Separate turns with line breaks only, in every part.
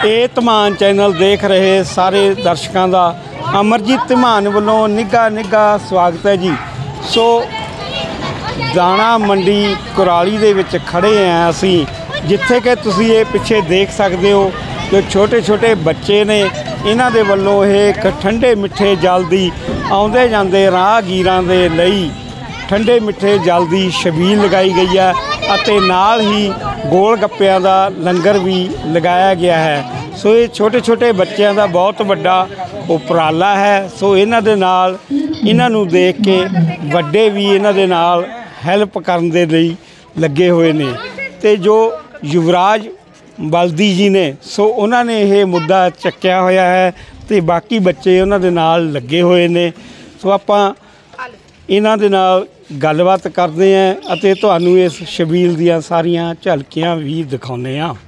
ਇਹ ਧਮਾਨ ਚੈਨਲ ਦੇਖ ਰਹੇ ਸਾਰੇ ਦਰਸ਼ਕਾਂ ਦਾ ਅਮਰਜੀਤ ਧਮਾਨ ਵੱਲੋਂ ਨਿੱਘਾ ਸਵਾਗਤ ਹੈ ਜੀ। ਸੋ ਦਾਣਾ ਮੰਡੀ ਕੁਰਾਲੀ ਦੇ ਵਿੱਚ ਖੜੇ ਹਾਂ ਅਸੀਂ, ਜਿੱਥੇ ਕਿ ਤੁਸੀਂ ਇਹ ਪਿੱਛੇ ਦੇਖ ਸਕਦੇ ਹੋ ਜੋ ਛੋਟੇ ਬੱਚੇ ਨੇ, ਇਹਨਾਂ ਦੇ ਵੱਲੋਂ ਇਹ ਇੱਕ ਠੰਡੇ ਮਿੱਠੇ ਜਲ ਦੀ ਆਉਂਦੇ ਜਾਂਦੇ ਰਾਹਗੀਰਾਂ ਦੇ ਲਈ ਠੰਡੇ ਮਿੱਠੇ ਜਲ ਦੀ ਛਬੀਲ ਲਗਾਈ ਗਈ ਹੈ ਅਤੇ ਨਾਲ ਹੀ ਗੋਲ ਗੱਪਿਆਂ ਦਾ ਲੰਗਰ ਵੀ ਲਗਾਇਆ ਗਿਆ ਹੈ। ਸੋ ਇਹ ਛੋਟੇ ਬੱਚਿਆਂ ਦਾ ਬਹੁਤ ਵੱਡਾ ਉਪਰਾਲਾ ਹੈ। ਸੋ ਇਹਨਾਂ ਦੇ ਨਾਲ ਇਹਨਾਂ ਨੂੰ ਦੇਖ ਕੇ ਵੱਡੇ ਵੀ ਇਹਨਾਂ ਦੇ ਨਾਲ ਹੈਲਪ ਕਰਨ ਦੇ ਲਈ ਲੱਗੇ ਹੋਏ ਨੇ। ਅਤੇ ਜੋ ਯੁਵਰਾਜ ਬਲਦੀ ਜੀ ਨੇ, ਸੋ ਉਹਨਾਂ ਨੇ ਇਹ ਮੁੱਦਾ ਚੱਕਿਆ ਹੋਇਆ ਹੈ ਅਤੇ ਬਾਕੀ ਬੱਚੇ ਉਹਨਾਂ ਦੇ ਨਾਲ ਲੱਗੇ ਹੋਏ ਨੇ। ਸੋ ਆਪਾਂ ਇਹਨਾਂ ਦੇ ਨਾਲ ਗੱਲਬਾਤ ਕਰਦੇ ਹਾਂ ਅਤੇ ਤੁਹਾਨੂੰ ਇਸ ਛਬੀਲ ਦੀਆਂ ਸਾਰੀਆਂ ਝਲਕੀਆਂ ਵੀ ਦਿਖਾਉਂਦੇ ਹਾਂ।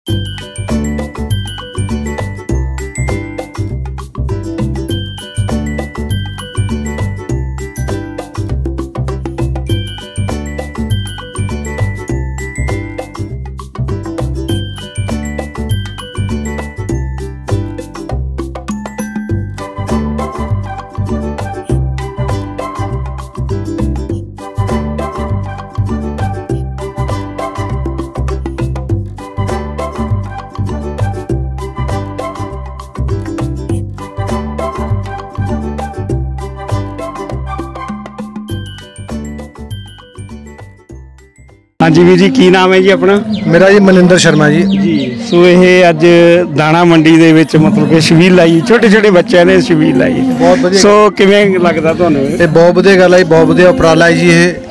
ਹਾਂਜੀ ਵੀਰ ਜੀ, ਕੀ ਨਾਮ ਹੈ ਜੀ ਆਪਣਾ?
ਮੇਰਾ ਜੀ ਮਨਿੰਦਰ ਸ਼ਰਮਾ
ਜੀ। ਸੋ ਇਹ ਅੱਜ ਦਾਣਾ ਮੰਡੀ ਦੇ ਵਿੱਚ ਮਤਲਬ ਕਿ ਛਬੀਲ ਲਾਈ, ਛੋਟੇ ਬੱਚਿਆਂ ਨੇ ਛਬੀਲ ਲਾਈ, ਬਹੁਤ ਵਧੀਆ। ਸੋ ਕਿਵੇਂ ਲੱਗਦਾ ਤੁਹਾਨੂੰ?
ਇਹ ਬਹੁਤ ਵਧੀਆ ਗੱਲ ਹੈ, ਬਹੁਤ ਵਧੀਆ ਉਪਰਾਲਾ ਹੈ ਜੀ।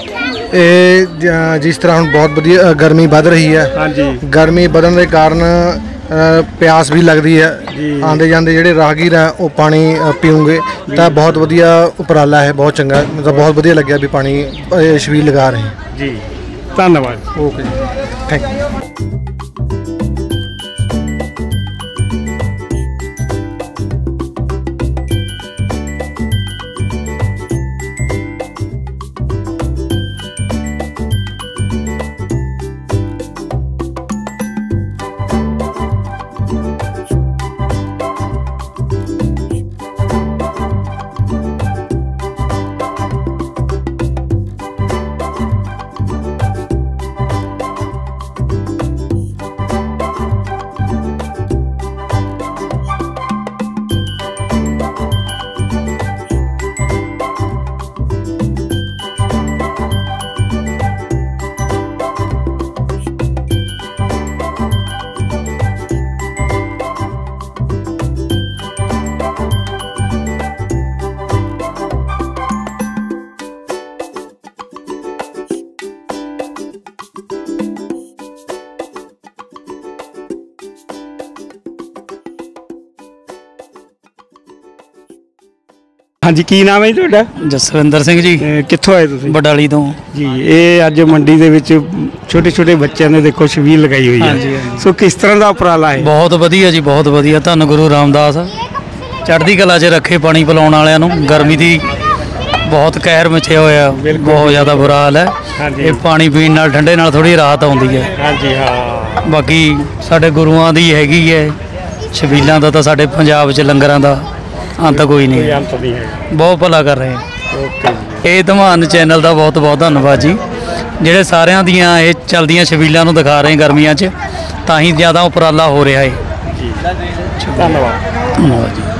ਇਹ ਜਿਸ ਤਰ੍ਹਾਂ ਹੁਣ ਬਹੁਤ ਵਧੀਆ ਗਰਮੀ ਵੱਧ ਰਹੀ ਹੈ। ਹਾਂਜੀ, ਗਰਮੀ ਵਧਣ ਦੇ ਕਾਰਨ ਪਿਆਸ ਵੀ ਲੱਗਦੀ ਹੈ। ਆਉਂਦੇ ਜਾਂਦੇ ਜਿਹੜੇ ਰਾਹਗੀਰ ਹੈ ਉਹ ਪਾਣੀ ਪੀਉਂਗੇ ਤਾਂ ਬਹੁਤ ਵਧੀਆ ਉਪਰਾਲਾ ਹੈ, ਬਹੁਤ ਚੰਗਾ। ਮਤਲਬ ਬਹੁਤ ਵਧੀਆ ਲੱਗਿਆ ਵੀ ਪਾਣੀ ਛਬੀਲ ਲਗਾ ਰਹੇ
ਜੀ। ਧੰਨਵਾਦ।
ਓਕੇ ਜੀ, ਥੈਂਕ ਯੂ।
ਹਾਂਜੀ, ਕੀ ਨਾਮ ਹੈ ਜੀ ਤੁਹਾਡਾ?
ਜਸਵਿੰਦਰ ਸਿੰਘ ਜੀ।
ਕਿੱਥੋਂ ਆਏ ਤੁਸੀਂ?
ਬਡਾਲੀ ਤੋਂ
ਜੀ। ਇਹ ਅੱਜ ਮੰਡੀ ਦੇ ਵਿੱਚ ਛੋਟੇ ਬੱਚਿਆਂ ਨੇ ਦੇਖੋ ਛਬੀਲ ਲਗਾਈ ਹੋਈ ਹੈ। ਸੋ ਕਿਸ ਤਰ੍ਹਾਂ ਦਾ ਉਪਰਾਲਾ ਹੈ?
ਬਹੁਤ ਵਧੀਆ ਜੀ, ਬਹੁਤ ਵਧੀਆ। ਧੰਨ ਗੁਰੂ ਰਾਮਦਾਸ ਚੜ੍ਹਦੀ ਕਲਾ 'ਚ ਰੱਖੇ ਪਾਣੀ ਪਿਲਾਉਣ ਵਾਲਿਆਂ ਨੂੰ। ਗਰਮੀ ਦੀ ਬਹੁਤ ਕਹਿਰ ਮਚਿਆ ਹੋਇਆ, ਬਹੁਤ ਜ਼ਿਆਦਾ ਬੁਰਾ ਹਾਲ ਹੈ। ਇਹ ਪਾਣੀ ਪੀਣ ਨਾਲ ਠੰਡੇ ਨਾਲ ਥੋੜ੍ਹੀ ਰਾਹਤ ਆਉਂਦੀ ਹੈ।
ਹਾਂਜੀ ਹਾਂ।
ਬਾਕੀ ਸਾਡੇ ਗੁਰੂਆਂ ਦੀ ਹੈਗੀ ਹੈ ਛਬੀਲਾਂ ਦਾ, ਤਾਂ ਸਾਡੇ ਪੰਜਾਬ 'ਚ ਲੰਗਰਾਂ ਦਾ ਅੰਤ ਕੋਈ ਨਹੀਂ, ਬਹੁਤ ਭਲਾ ਕਰ ਰਹੇ। ਇਹ ਧਮਾਨ ਚੈਨਲ ਦਾ ਬਹੁਤ ਧੰਨਵਾਦ ਜੀ, ਜਿਹੜੇ ਸਾਰਿਆਂ ਦੀਆਂ ਇਹ ਚੱਲਦੀਆਂ ਛਬੀਲਾਂ ਨੂੰ ਦਿਖਾ ਰਹੇ ਗਰਮੀਆਂ 'ਚ, ਤਾਂ ਹੀ ਜ਼ਿਆਦਾ ਉਪਰਾਲਾ ਹੋ ਰਿਹਾ ਹੈ ਜੀ। ਧੰਨਵਾਦ ਜੀ।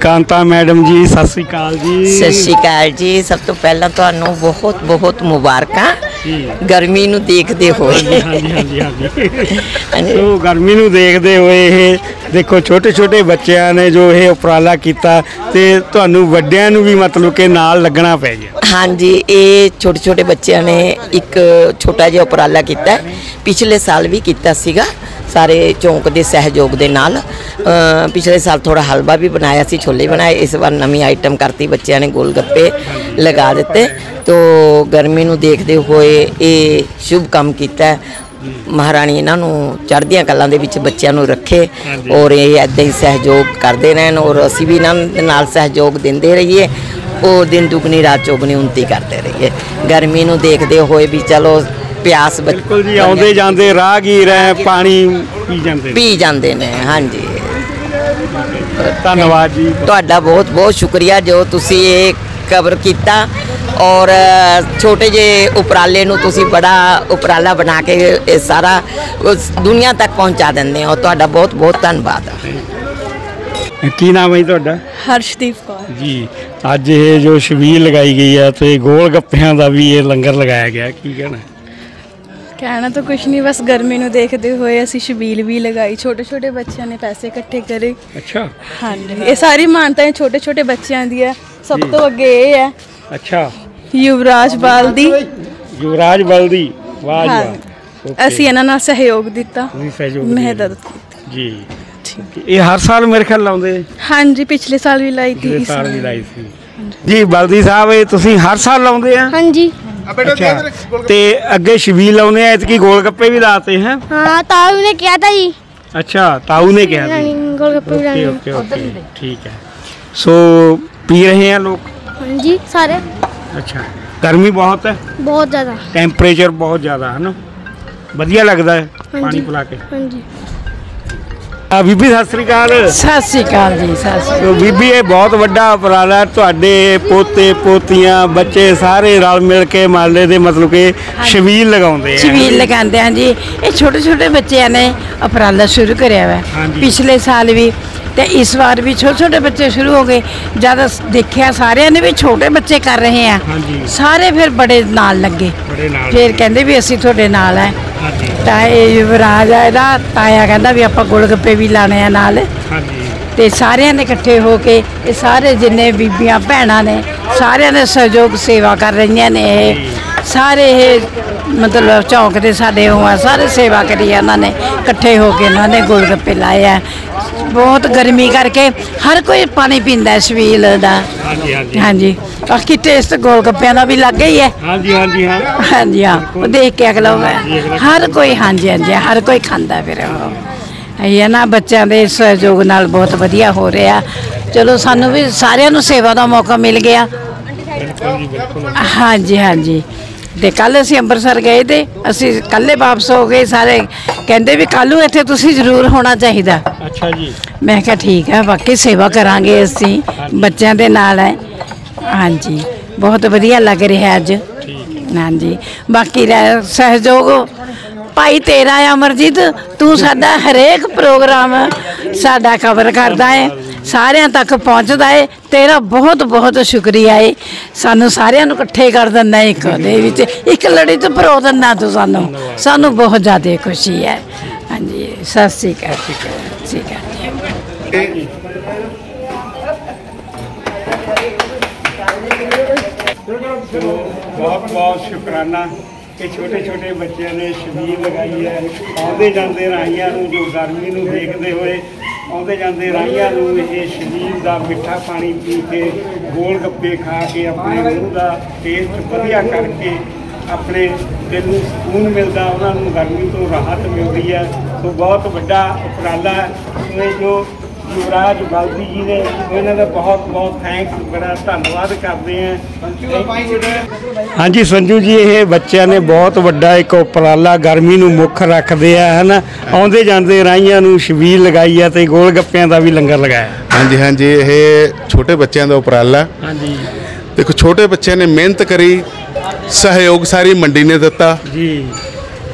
ਕਾਂਤਾ ਮੈਡਮ ਜੀ, ਸਤਿ ਸ੍ਰੀ ਅਕਾਲ ਜੀ।
ਸਤਿ ਸ਼੍ਰੀ ਅਕਾਲ ਜੀ। ਸਭ ਤੋਂ ਪਹਿਲਾਂ ਤੁਹਾਨੂੰ ਬਹੁਤ ਬਹੁਤ ਮੁਬਾਰਕਾਂ ਗਰਮੀ ਨੂੰ ਦੇਖਦੇ ਹੋਏ।
ਹਾਂਜੀ। ਸੋ ਗਰਮੀ ਨੂੰ ਦੇਖਦੇ ਹੋਏ ਇਹ ਦੇਖੋ ਛੋਟੇ ਛੋਟੇ ਬੱਚਿਆਂ ਨੇ ਜੋ ਇਹ ਉਪਰਾਲਾ ਕੀਤਾ ਤੇ ਤੁਹਾਨੂੰ ਵੱਡਿਆਂ ਨੂੰ ਵੀ ਮਤਲਬ ਕਿ ਨਾਲ ਲੱਗਣਾ ਪੈ ਗਿਆ।
ਹਾਂਜੀ, ਇਹ ਛੋਟੇ ਛੋਟੇ ਬੱਚਿਆਂ ਨੇ ਇੱਕ ਛੋਟਾ ਜਿਹਾ ਉਪਰਾਲਾ ਕੀਤਾ। ਪਿਛਲੇ ਸਾਲ ਵੀ ਕੀਤਾ ਸੀਗਾ ਸਾਰੇ ਚੌਂਕ ਦੇ ਸਹਿਯੋਗ ਦੇ ਨਾਲ। ਪਿਛਲੇ ਸਾਲ ਥੋੜਾ ਹਲਵਾ ਵੀ ਬਣਾਇਆ ਸੀ, ਛੋਲੇ ਬਣਾਏ। ਇਸ ਵਾਰ ਨਵੀਂ ਆਈਟਮ ਕਰਤੀ, ਬੱਚਿਆਂ ਨੇ ਗੋਲ ਗੱਪੇ ਲਗਾ ਦਿੱਤੇ। ਤੋ ਗਰਮੀ ਨੂੰ ਦੇਖਦੇ ਹੋਏ ਇਹ ਸ਼ੁਭ ਕੰਮ ਕੀਤਾ। ਮਹਾਰਾਣੀ ਇਹਨਾਂ ਨੂੰ ਚੜ੍ਹਦੀਆਂ ਕਲਾਂ ਦੇ ਵਿੱਚ ਬੱਚਿਆਂ ਨੂੰ ਰੱਖੇ ਔਰ ਇਹ ਇੱਦਾਂ ਹੀ ਸਹਿਯੋਗ ਕਰਦੇ ਰਹਿਣ ਔਰ ਅਸੀਂ ਵੀ ਇਹਨਾਂ ਦੇ ਨਾਲ ਸਹਿਯੋਗ ਦਿੰਦੇ ਰਹੀਏ। ਉਹ ਦਿਨ ਦੁਗਣੀ ਰਾਤ ਚੌਗਣੀ ਉਨਤੀ ਕਰਦੇ ਰਹੀਏ ਗਰਮੀ ਨੂੰ ਦੇਖਦੇ ਹੋਏ ਵੀ ਚਲੋ ਪਿਆਸ
ਬਿਲਕੁਲ ਜੀ, ਆਉਂਦੇ ਜਾਂਦੇ ਰਾਹਗੀਰ ਹੈ ਪਾਣੀ ਪੀ ਜਾਂਦੇ
ਨੇ। ਹਾਂਜੀ,
ਧੰਨਵਾਦ ਜੀ
ਤੁਹਾਡਾ ਬਹੁਤ ਬਹੁਤ ਸ਼ੁਕਰੀਆ ਜੋ ਤੁਸੀਂ ਇਹ ਕਵਰ ਕੀਤਾ ਔਰ ਛੋਟੇ ਜਿਹੇ ਉਪਰਾਲੇ ਨੂੰ ਤੁਸੀਂ ਬੜਾ ਉਪਰਾਲਾ ਬਣਾ ਕੇ ਇਹ ਸਾਰਾ ਦੁਨੀਆ ਤੱਕ ਪਹੁੰਚਾ ਦਿੰਦੇ ਹੋ। ਤੁਹਾਡਾ ਬਹੁਤ ਬਹੁਤ ਧੰਨਵਾਦ।
ਕੀ ਨਾਮ ਹੈ ਤੁਹਾਡਾ?
ਹਰਸ਼ਦੀਪ ਕੌਰ
ਜੀ। ਅੱਜ ਇਹ ਜੋ ਛਬੀਲ ਲਗਾਈ ਗਈ ਹੈ ਤੇ ਗੋਲ ਗੱਪਿਆਂ ਦਾ ਵੀ ਇਹ ਲੰਗਰ ਲਗਾਇਆ ਗਿਆ, ਕੀ ਕਹਿਣਾ?
ਕਹਿਣਾ ਤਾਂ ਕੁਛ ਨਹੀਂ, ਬਸ ਗਰਮੀ ਨੂੰ ਦੇਖਦੇ ਹੋਏ ਅਸੀਂ ਛਬੀਲ ਵੀ ਲਗਾਈ। ਛੋਟੇ ਛੋਟੇ ਬੱਚਿਆਂ ਨੇ ਪੈਸੇ ਇਕੱਠੇ ਕਰੇ।
ਅੱਛਾ।
ਹਾਂਜੀ, ਇਹ ਸਾਰੀ ਮਾਨਤਾएं ਛੋਟੇ ਛੋਟੇ ਬੱਚਿਆਂ ਦੀ ਹੈ। ਸਭ ਤੋਂ ਅੱਗੇ ਇਹ ਹੈ
ਅੱਛਾ
ਯੁਵਰਾਜ ਬਾਲਦੀ।
ਯੁਵਰਾਜ ਬਲਦੀ, ਵਾਹ ਜੀ ਵਾਹ।
ਅਸੀਂ ਇਹਨਾਂ ਨਾਲ ਸਹਿਯੋਗ ਦਿੱਤਾ, ਮਦਦ
ਜੀ। ਇਹ ਹਰ ਸਾਲ ਮੇਰੇ ਖਿਆਲ ਲਾਉਂਦੇ?
ਹਾਂਜੀ, ਪਿਛਲੇ ਸਾਲ ਵੀ ਲਾਈ ਥੀ,
ਇਸ ਸਾਲ ਵੀ ਲਾਈ ਸੀ ਜੀ। ਬਲਦੀ ਸਾਹਿਬ ਇਹ ਤੁਸੀਂ ਹਰ ਸਾਲ ਲਾਉਂਦੇ ਆ?
ਹਾਂਜੀ।
ਅੱਛਾ, ਤੇ ਅੱਗੇ ਛਬੀਲ ਲਾਉਂਦੇ ਆ, ਇਤਕੀ ਗੋਲ ਗੱਪੇ ਵੀ ਲਾਤੇ हैं?
हाँ, ताऊ ने किया था जी।
अच्छा, ताऊ ने किया था।
गोलगप्पे
ओके ओके ओके, ठीक है। सो पी रहे हैं लोग?
हाँ जी, सारे।
अच्छा, गर्मी बहुत है?
बहुत ज़्यादा।
टेम्परेचर बहुत ज़्यादा है ना, बढ़िया लगता है पानी पिला के।
हाँ जी।
ਬੀਬੀ ਸਤਿ ਸ੍ਰੀ ਅਕਾਲ।
ਸਤਿ ਸ੍ਰੀ ਅਕਾਲ ਜੀ। ਸਤਿ ਸ੍ਰੀ ਅਕਾਲ
ਬੀਬੀ, ਇਹ ਬਹੁਤ ਵੱਡਾ ਉਪਰਾਲਾ ਤੁਹਾਡੇ ਪੋਤੇ ਪੋਤੀਆਂ ਬੱਚੇ ਸਾਰੇ ਰਲ ਮਿਲ ਕੇ ਮਹੱਲੇ ਦੇ ਮਤਲਬ ਕਿ ਛਬੀਲ ਲਗਾਉਂਦੇ ਆ।
ਛਬੀਲ ਲਗਾਉਂਦੇ ਹਾਂ ਜੀ। ਇਹ ਛੋਟੇ ਛੋਟੇ ਬੱਚਿਆਂ ਨੇ ਉਪਰਾਲਾ ਸ਼ੁਰੂ ਕਰਿਆ ਵਾ। ਪਿਛਲੇ ਸਾਲ ਵੀ ਤੇ ਇਸ ਵਾਰ ਵੀ ਛੋਟੇ ਛੋਟੇ ਬੱਚੇ ਸ਼ੁਰੂ ਹੋ ਗਏ। ਜਦ ਦੇਖਿਆ ਸਾਰਿਆਂ ਨੇ ਵੀ ਛੋਟੇ ਬੱਚੇ ਕਰ ਰਹੇ ਆ, ਸਾਰੇ ਫਿਰ ਬੜੇ ਨਾਲ ਲੱਗੇ। ਫਿਰ ਕਹਿੰਦੇ ਵੀ ਅਸੀਂ ਤੁਹਾਡੇ ਨਾਲ ਹੈ। ਤਾਂ ਇਹ ਯੁਵਰਾਜ ਆ, ਇਹਦਾ ਤਾਇਆ ਕਹਿੰਦਾ ਵੀ ਆਪਾਂ ਗੋਲ ਗੱਪੇ ਵੀ ਲਾਣੇ ਆ ਨਾਲ। ਤੇ ਸਾਰਿਆਂ ਨੇ ਇਕੱਠੇ ਹੋ ਕੇ ਇਹ ਸਾਰੇ ਜਿੰਨੇ ਬੀਬੀਆਂ ਭੈਣਾਂ ਨੇ ਸਾਰਿਆਂ ਨੇ ਸਹਿਯੋਗ ਸੇਵਾ ਕਰ ਰਹੀਆਂ ਨੇ। ਇਹ ਸਾਰੇ ਇਹ ਮਤਲਬ ਚੌਂਕ ਦੇ ਸਾਡੇ ਉਹ ਆ, ਸਾਰੇ ਸੇਵਾ ਕਰੀ ਉਹਨਾਂ ਨੇ ਇਕੱਠੇ ਹੋ ਕੇ ਇਹਨਾਂ ਨੇ ਗੋਲ ਗੱਪੇ ਲਾਏ ਆ। ਬਹੁਤ ਗਰਮੀ ਕਰਕੇ ਹਰ ਕੋਈ ਪਾਣੀ ਪੀਂਦਾ ਛਬੀਲ ਦਾ। ਹਾਂਜੀ, ਬਾਕੀ ਟੇਸਟ ਗੋਲ ਗੱਪਿਆਂ ਦਾ ਵੀ ਲੱਗ ਗਈ ਹੈ। ਹਾਂਜੀ ਹਾਂਜੀ ਹਾਂ, ਹਾਂਜੀ ਹਾਂ, ਉਹ ਦੇਖ ਕੇ ਅਗਲਾ ਹਰ ਕੋਈ, ਹਾਂਜੀ ਹਾਂਜੀ, ਹਰ ਕੋਈ ਖਾਂਦਾ। ਫਿਰ ਉਹ ਇਹ ਨਾ ਬੱਚਿਆਂ ਦੇ ਸਹਿਯੋਗ ਨਾਲ ਬਹੁਤ ਵਧੀਆ ਹੋ ਰਿਹਾ। ਚਲੋ ਸਾਨੂੰ ਵੀ ਸਾਰਿਆਂ ਨੂੰ ਸੇਵਾ ਦਾ ਮੌਕਾ ਮਿਲ ਗਿਆ। ਹਾਂਜੀ ਹਾਂਜੀ। ਤੇ ਕੱਲ ਅਸੀਂ ਅੰਮ੍ਰਿਤਸਰ ਗਏ ਤੇ ਅਸੀਂ ਕੱਲੇ ਵਾਪਸ ਹੋ ਗਏ। ਸਾਰੇ ਕਹਿੰਦੇ ਵੀ ਕੱਲ ਨੂੰ ਇੱਥੇ ਤੁਸੀਂ ਜ਼ਰੂਰ ਹੋਣਾ ਚਾਹੀਦਾ।
ਅੱਛਾ ਜੀ। ਮੈਂ
ਕਿਹਾ ਠੀਕ ਹੈ, ਬਾਕੀ ਸੇਵਾ ਕਰਾਂਗੇ ਅਸੀਂ, ਬੱਚਿਆਂ ਦੇ ਨਾਲ ਹੈ। ਹਾਂਜੀ, ਬਹੁਤ ਵਧੀਆ ਲੱਗ ਰਿਹਾ ਅੱਜ। ਹਾਂਜੀ, ਬਾਕੀ ਸਹਿਯੋਗ ਭਾਈ ਤੇਰਾ ਅਮਰਜੀਤ, ਤੂੰ ਸਾਡਾ ਹਰੇਕ ਪ੍ਰੋਗਰਾਮ ਸਾਡਾ ਕਵਰ ਕਰਦਾ ਹੈ, ਸਾਰਿਆਂ ਤੱਕ ਪਹੁੰਚਦਾ ਹੈ। ਤੇਰਾ ਬਹੁਤ ਬਹੁਤ ਸ਼ੁਕਰੀਆ ਹੈ। ਸਾਨੂੰ ਸਾਰਿਆਂ ਨੂੰ ਇਕੱਠੇ ਕਰ ਦਿੰਦਾ ਇੱਕ ਦੇ ਵਿੱਚ, ਇੱਕ ਲੜੀ 'ਚ ਪਰੋ ਦਿੰਦਾ ਤੂੰ ਸਾਨੂੰ ਬਹੁਤ ਜ਼ਿਆਦਾ ਖੁਸ਼ੀ ਹੈ। ਹਾਂਜੀ, ਸਤਿ ਸ਼੍ਰੀ ਅਕਾਲ। ਠੀਕ ਹੈ।
ਬਹੁਤ ਬਹੁਤ ਸ਼ੁਕਰਾਨਾ ਕਿ ਛੋਟੇ ਛੋਟੇ ਬੱਚਿਆਂ ਨੇ ਛਬੀਲ ਲਗਾਈ ਹੈ। ਆਉਂਦੇ ਜਾਂਦੇ ਰਾਹੀਆਂ ਨੂੰ ਜੋ ਗਰਮੀ ਨੂੰ ਦੇਖਦੇ ਹੋਏ ਆਉਂਦੇ ਜਾਂਦੇ ਰਾਹੀਆਂ ਨੂੰ ਇਹ ਛਬੀਲ ਦਾ ਮਿੱਠਾ ਪਾਣੀ ਪੀ ਕੇ ਗੋਲ ਗੱਪੇ ਖਾ ਕੇ ਆਪਣੇ ਮੂੰਹ ਦਾ ਟੇਸਟ ਵਧੀਆ ਕਰਕੇ ਆਪਣੇ ਦਿਲ ਨੂੰ ਸਕੂਨ ਮਿਲਦਾ, ਉਹਨਾਂ ਨੂੰ ਗਰਮੀ ਤੋਂ ਰਾਹਤ ਮਿਲਦੀ ਹੈ। ਸੋ ਬਹੁਤ ਵੱਡਾ ਉਪਰਾਲਾ ਹੈ ਜੋ ਯੁਵਰਾਜ ਬਲਦੀ ਜੀ ਨੇ, ਇਹਨਾਂ ਦਾ ਬਹੁਤ ਬਹੁਤ ਥੈਂਕਸ, ਬੜਾ ਧੰਨਵਾਦ ਕਰਦੇ ਹਾਂ। ਹਾਂਜੀ ਸੰਜੂ ਜੀ, ਇਹ ਬੱਚਿਆਂ ਨੇ ਬਹੁਤ ਵੱਡਾ ਇੱਕ ਉਪਰਾਲਾ ਗਰਮੀ ਨੂੰ ਮੁੱਖ ਰੱਖਦੇ ਆ, ਹੈ ਨਾ, ਆਉਂਦੇ ਜਾਂਦੇ ਰਾਹੀਆਂ ਨੂੰ ਛਬੀਲ ਲਗਾਈ ਹੈ ਤੇ ਗੋਲ ਗੱਪਿਆਂ ਦਾ ਵੀ ਲੰਗਰ ਲਗਾਇਆ।
ਹਾਂਜੀ ਹਾਂਜੀ, ਇਹ ਛੋਟੇ ਬੱਚਿਆਂ ਦਾ ਉਪਰਾਲਾ।
ਹਾਂਜੀ,
ਦੇਖੋ ਛੋਟੇ ਬੱਚਿਆਂ ਨੇ ਮਿਹਨਤ ਕਰੀ, ਸਹਿਯੋਗ ਸਾਰੀ ਮੰਡੀ ਨੇ ਦਿੱਤਾ
ਜੀ।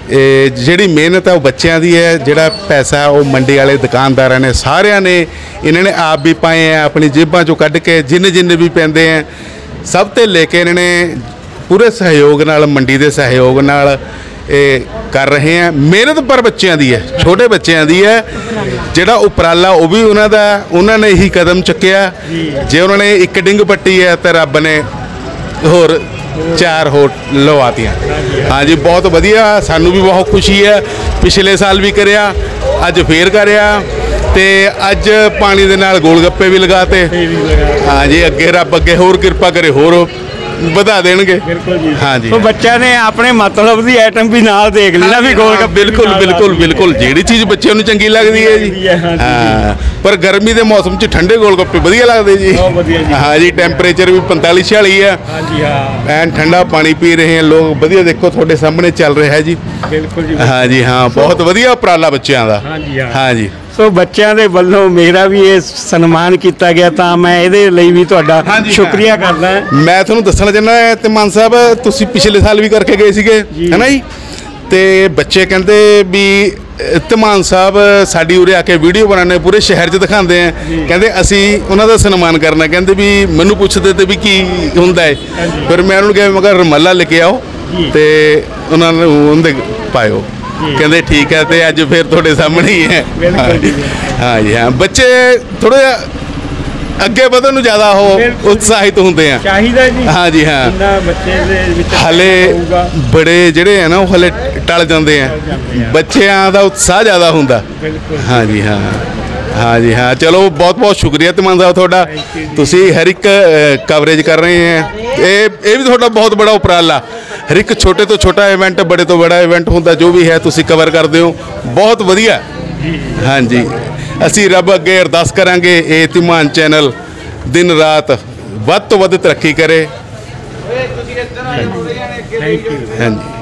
ਜਿਹੜੀ ਮਿਹਨਤ ਹੈ ਉਹ ਬੱਚਿਆਂ ਦੀ ਹੈ, ਜਿਹੜਾ ਪੈਸਾ ਉਹ ਮੰਡੀ ਵਾਲੇ ਦੁਕਾਨਦਾਰਾਂ ਨੇ ਸਾਰਿਆਂ ਨੇ ਇਹਨਾਂ ਨੇ ਆਪ ਵੀ ਪਾਏ ਆ, ਆਪਣੀ ਜੇਬਾਂ ਚੋਂ ਕੱਢ ਕੇ ਜਿੰਨੇ ਵੀ ਪੈਂਦੇ ਆ ਸਭ ਤੇ ਲੈ ਕੇ ਇਹਨਾਂ ਨੇ ਪੂਰੇ ਸਹਿਯੋਗ ਨਾਲ, ਮੰਡੀ ਦੇ ਸਹਿਯੋਗ ਨਾਲ ਇਹ ਕਰ ਰਹੇ ਆ। ਮਿਹਨਤ ਪਰ ਬੱਚਿਆਂ ਦੀ ਹੈ, ਛੋਟੇ ਬੱਚਿਆਂ ਦੀ ਹੈ। ਜਿਹੜਾ ਉਪਰਾਲਾ ਉਹ ਵੀ ਉਹਨਾਂ ਦਾ, ਉਹਨਾਂ ਨੇ ਹੀ ਕਦਮ ਚੁੱਕਿਆ। ਜੇ ਉਹਨਾਂ ਨੇ ਇੱਕ ਡਿੰਗ ਪੱਟੀ ਹੈ ਤਾਂ ਰੱਬ ਨੇ ਹੋਰ 4 ਹੋਰ ਲਵਾਤੀਆਂ। ਹਾਂਜੀ, ਬਹੁਤ ਵਧੀਆ, ਸਾਨੂੰ ਵੀ ਬਹੁਤ ਖੁਸ਼ੀ ਹੈ। ਪਿਛਲੇ ਸਾਲ ਵੀ ਕਰਿਆ, ਅੱਜ ਫੇਰ ਕਰਿਆ ਤੇ ਅੱਜ ਪਾਣੀ ਦੇ ਨਾਲ ਗੋਲ ਗੱਪੇ ਵੀ ਲਗਾਤੇ। ਹਾਂਜੀ, ਅੱਗੇ ਰੱਬ ਅੱਗੇ ਹੋਰ ਕਿਰਪਾ ਕਰੇ, ਹੋਰ ਵਧਾ ਦੇਣਗੇ।
ਬਿਲਕੁਲ ਜੀ।
ਹਾਂਜੀ,
ਉਹ ਬੱਚਿਆਂ ਨੇ ਆਪਣੇ ਮਤਲਬ ਦੀ ਆਈਟਮ ਵੀ ਨਾਲ ਦੇਖ ਲਈ ਨਾ, ਵੀ ਗੋਲ ਗੱਪੇ।
ਬਿਲਕੁਲ ਜਿਹੜੀ ਚੀਜ਼ ਬੱਚਿਆਂ ਨੂੰ ਚੰਗੀ ਲੱਗਦੀ ਹੈ ਜੀ। ਹਾਂ, ਪਰ ਗਰਮੀ ਦੇ ਮੌਸਮ 'ਚ ਠੰਡੇ ਗੋਲ ਗੱਪੇ ਵਧੀਆ ਲੱਗਦੇ ਜੀ।
ਬਹੁਤ ਵਧੀਆ ਜੀ।
ਹਾਂਜੀ, ਟੈਂਪਰੇਚਰ ਵੀ 45-46 ਹੈ।
ਹਾਂਜੀ ਹਾਂ,
ਐਨ ਠੰਡਾ ਪਾਣੀ ਪੀ ਰਹੇ ਆ ਲੋਕ, ਵਧੀਆ। ਦੇਖੋ ਤੁਹਾਡੇ ਸਾਹਮਣੇ ਚੱਲ ਰਿਹਾ ਹੈ ਜੀ।
ਬਿਲਕੁਲ ਜੀ।
ਹਾਂਜੀ ਹਾਂ, ਬਹੁਤ ਵਧੀਆ ਉਪਰਾਲਾ ਬੱਚਿਆਂ ਦਾ।
ਹਾਂਜੀ ਹਾਂ।
ਹਾਂਜੀ,
ਸੋ ਬੱਚਿਆਂ ਦੇ ਵੱਲੋਂ ਮੇਰਾ ਵੀ ਇਹ ਸਨਮਾਨ ਕੀਤਾ ਗਿਆ, ਤਾਂ ਮੈਂ ਇਹਦੇ ਲਈ ਵੀ ਤੁਹਾਡਾ ਸ਼ੁਕਰੀਆ ਕਰਦਾ।
ਮੈਂ ਤੁਹਾਨੂੰ ਦੱਸਣਾ ਚਾਹੁੰਦਾ ਤੇ ਮਾਨ ਸਾਹਿਬ, ਤੁਸੀਂ ਪਿਛਲੇ ਸਾਲ ਵੀ ਕਰਕੇ ਗਏ ਸੀਗੇ, ਹੈ ਨਾ ਜੀ? ਤੇ ਬੱਚੇ ਕਹਿੰਦੇ ਵੀ ਧਮਾਨ ਸਾਹਿਬ ਸਾਡੀ ਉਰੇ ਆ ਕੇ ਵੀਡੀਓ ਬਣਾਉਂਦੇ, ਪੂਰੇ ਸ਼ਹਿਰ 'ਚ ਦਿਖਾਉਂਦੇ ਆ, ਕਹਿੰਦੇ ਅਸੀਂ ਉਹਨਾਂ ਦਾ ਸਨਮਾਨ ਕਰਨਾ। ਕਹਿੰਦੇ ਵੀ ਮੈਨੂੰ ਪੁੱਛਦੇ ਤੇ ਵੀ ਕੀ ਹੁੰਦਾ ਹੈ, ਫਿਰ ਮੈਂ ਉਹਨਾਂ ਨੂੰ ਕਿਹਾ, ਮੈਂ ਕਿਹਾ ਰੁਮਾਲਾ ਲੈ ਕੇ ਆਓ ਤੇ ਉਹਨਾਂ ਨੂੰ ਉਹਦੇ ਪਾਇਓ। ਕਹਿੰਦੇ ਠੀਕ ਹੈ, ਤੇ ਅੱਜ ਫਿਰ ਤੁਹਾਡੇ ਸਾਹਮਣੇ ਹੀ ਹੈ। ਹਾਂ ਜੀ ਹਾਂ, ਬੱਚੇ ਥੋੜਾ ਜਿਹਾ ਅੱਗੇ ਵਧਣ ਨੂੰ ਜ਼ਿਆਦਾ ਉਹ ਉਤਸ਼ਾਹਿਤ ਹੁੰਦੇ ਆ।
ਚਾਹੀਦਾ ਜੀ।
ਹਾਂ ਜੀ ਹਾਂ,
ਬੱਚੇ ਦੇ ਵਿੱਚ
ਹਲੇ ਬੜੇ ਜਿਹੜੇ ਆ ਨਾ ਉਹ ਹਲੇ ਟਲ ਜਾਂਦੇ ਆ, ਬੱਚਿਆਂ ਦਾ ਉਤਸ਼ਾਹ ਜ਼ਿਆਦਾ ਹੁੰਦਾ। ਹਾਂ ਜੀ ਹਾਂ, ਹਾਂ ਜੀ ਹਾਂ। ਚਲੋ ਬਹੁਤ ਬਹੁਤ ਸ਼ੁਕਰੀਆ ਧਮਾਨ ਸਾਹਿਬ ਤੁਹਾਡਾ, ਤੁਸੀਂ ਹਰ ਇੱਕ ਕਵਰੇਜ ਕਰ ਰਹੇ ਆ। ਇਹ ਵੀ ਤੁਹਾਡਾ ਬਹੁਤ ਬੜਾ ਉਪਰਾਲਾ। ਹਰ ਇੱਕ ਛੋਟੇ ਤੋਂ ਛੋਟਾ ਇਵੈਂਟ, ਬੜੇ ਤੋਂ ਬੜਾ ਇਵੈਂਟ ਹੁੰਦਾ, ਜੋ ਵੀ ਹੈ ਤੁਸੀਂ ਕਵਰ ਕਰਦੇ ਹੋ, ਬਹੁਤ ਵਧੀਆ। ਹਾਂਜੀ, ਅਸੀਂ ਰੱਬ ਅੱਗੇ ਅਰਦਾਸ ਕਰਾਂਗੇ ਇਹ ਧਮਾਨ ਚੈਨਲ ਦਿਨ ਰਾਤ ਵੱਧ ਤੋਂ ਵੱਧ ਤਰੱਕੀ ਕਰੇ। ਹਾਂਜੀ।